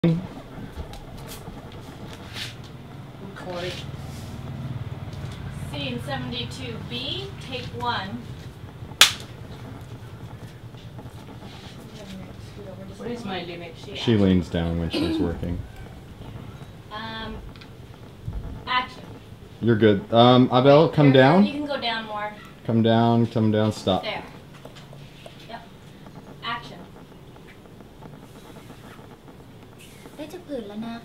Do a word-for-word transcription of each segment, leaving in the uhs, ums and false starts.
Recording. Scene seventy-two B, take one. What is my limit? She leans down when she's working. Um, action. You're good. Um, Abel, come You're, down. You can go down more. Come down, come down, stop. There. Yep. Action. ได้จะผืนแล้วนะ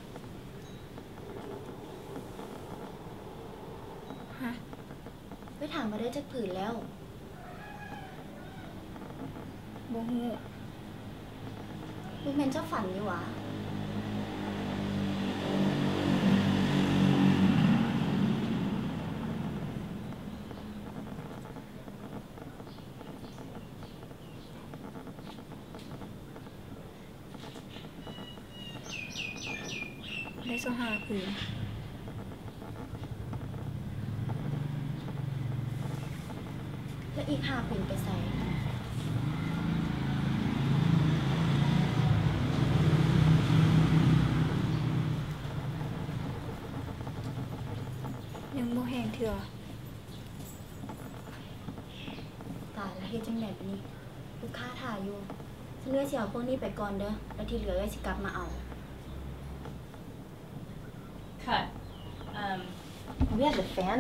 ฮะไปถามมาได้จะผืนแล้วโมโหมึงเป็นเจ้าฝันนี่หวะได้สหาผืนและอีกห้าผืนไปใส่ยังโมแห้งเถื่อตายแล้วเฮ็ดจังได๋บัดนี้ลูกค้าถ่ายอยู่ฉันเลยสิเอาพวกนี้ไปก่อนเด้อแล้วที่เหลือก็สิกลับมาเอา Cut. Um, we have the fan